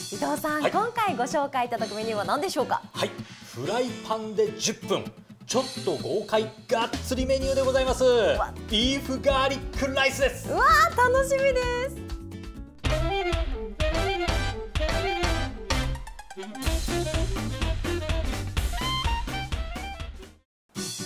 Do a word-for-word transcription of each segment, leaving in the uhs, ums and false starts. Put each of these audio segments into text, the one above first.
伊藤さん、 はい、 今回ご紹介いただくメニューは何でしょうか？ はい、フライパンでじゅっぷん、ちょっと豪快がっつりメニューでございます。ビーフガーリックライスです。 うわー、楽しみです。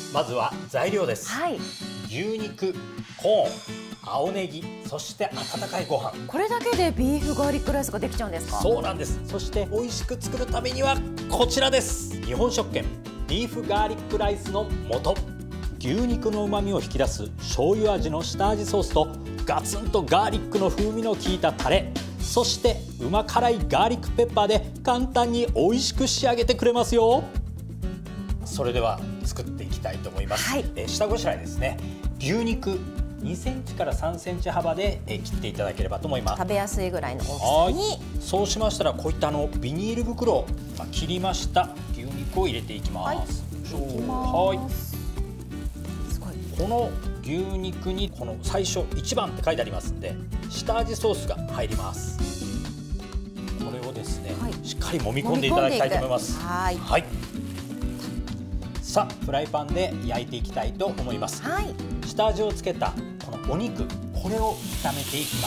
まずは材料です。 はい、 牛肉、コーン、青ネギ、そして温かいご飯。 これだけでビーフガーリックライスができちゃうんですか？ そうなんです。そして美味しく作るためにはこちらです。日本食券ビーフガーリックライスの素、牛肉の旨味を引き出す醤油味の下味ソースとガツンとガーリックの風味の効いたタレ、そしてうま辛いガーリックペッパーで簡単に美味しく仕上げてくれますよ。それでは作っていきたいと思います。はい、え下ごしらえですね。牛肉にセンチからさんセンチ幅でえ切っていただければと思います。 食べやすいぐらいの大きさに。 そうしましたらこういったあのビニール袋、まあ、切りました牛肉を入れていきます。はい、はい、すごい。この牛肉にこの最初いちばんって書いてありますんで下味ソースが入ります。これをですね、はい、しっかり揉み込んでいただきたいと思います。はい、はい、さあフライパンで焼いていきたいと思います。はい、下味をつけたこのお肉、これを炒めていきます。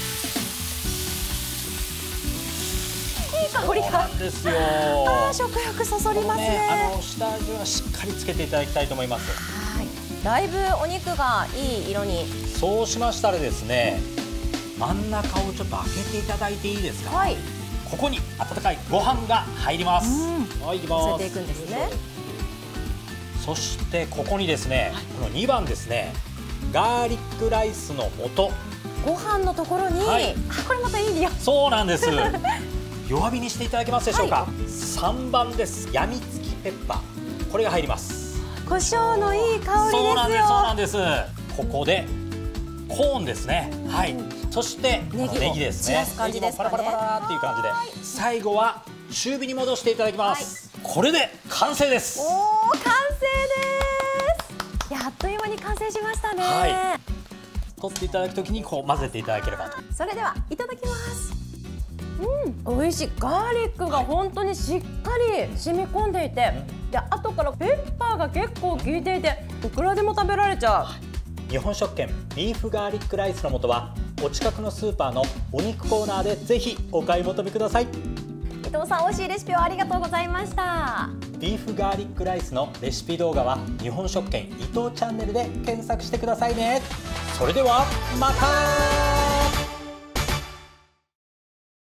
はい、いい香りが。 そうなんですよ。 あー、食欲そそりますね。 ね、あの下味はしっかりつけていただきたいと思います。 はい、だいぶお肉がいい色に。 そうしましたらですね、真ん中をちょっと開けていただいていいですか？はい、ここに温かいご飯が入ります。はい、いきます。 乗せていくんですね。 そしてここにですね、はい、このにばんですね、ガーリックライスの素。 ご飯のところに、はい、あ、これまたいい匂い。 そうなんです。弱火にしていただけますでしょうか？はい、さんばんです。やみつきペッパー、これが入ります。 胡椒のいい香りですよ。 そうなんです。そうなんです。ここでコーンですね。はい。そしてネギですね。ネギもパラパラパラっていう感じで、最後は中火に戻していただきます。はい、これで完成です。 おお、完成です。いや、あっという間に完成しましたね。はい、 取っていただくときにこう混ぜていただければと。 それではいただきます。うん、美味しい。ガーリックが本当にしっかり染み込んでいて、はい、で後からペッパーが結構効いていて、いくらでも食べられちゃう。はい、 日本食券ビーフガーリックライスの素はお近くのスーパーのお肉コーナーでぜひお買い求めください。伊藤さん、美味しいレシピをありがとうございました。 ビーフガーリックライスのレシピ動画は日本食券伊藤チャンネルで検索してくださいね。それではまた。